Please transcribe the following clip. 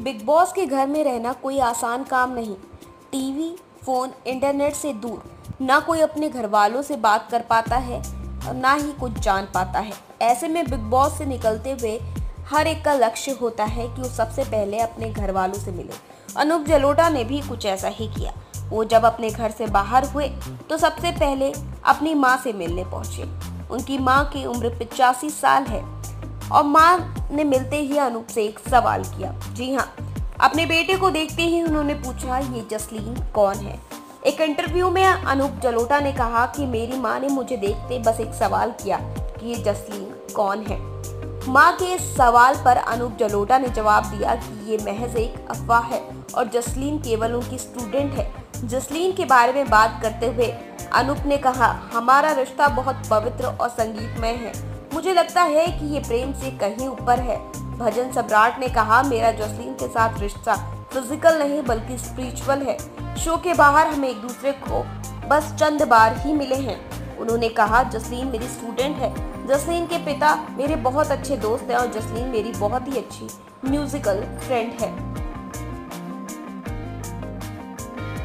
Big boss के घर में रहना कोई आसान काम नहीं। टीवी, फोन, इंटरनेट से दूर ना कोई अपने घर वालों से बात कर पाता है और ना ही कुछ जान पाता है। ऐसे में बिग बॉस से निकलते हुए हर एक का लक्ष्य होता है कि वो सबसे पहले अपने घर वालों से मिले। अनूप जलोटा ने भी कुछ ऐसा ही किया। वो जब अपने घर से बाहर हुए तो सबसे पहले अपनी माँ से मिलने पहुंचे। उनकी माँ की उम्र 85 साल है और माँ ने मिलते ही अनूप से एक सवाल किया। जी हाँ, अपने बेटे को देखते ही उन्होंने पूछा, ये जसलीन कौन है। एक इंटरव्यू में अनूप जलोटा ने कहा कि मेरी माँ ने मुझे देखते बस एक सवाल किया कि ये जसलीन कौन है। माँ के इस सवाल पर अनूप जलोटा ने जवाब दिया कि ये महज एक अफवाह है और जसलीन केवल उनकी स्टूडेंट है। जसलीन के बारे में बात करते हुए अनूप ने कहा, हमारा रिश्ता बहुत पवित्र और संगीतमय है। मुझे लगता है कि ये प्रेम से कहीं ऊपर है। भजन सम्राट ने कहा, मेरा जसलीन के साथ रिश्ता फिजिकल नहीं बल्कि स्पिरिचुअल है। शो के बाहर हम एक दूसरे को बस चंद बार ही मिले हैं। उन्होंने कहा, जसलीन मेरी स्टूडेंट है। जसलीन के पिता मेरे बहुत अच्छे दोस्त हैं और जसलीन मेरी बहुत ही अच्छी म्यूजिकल फ्रेंड है।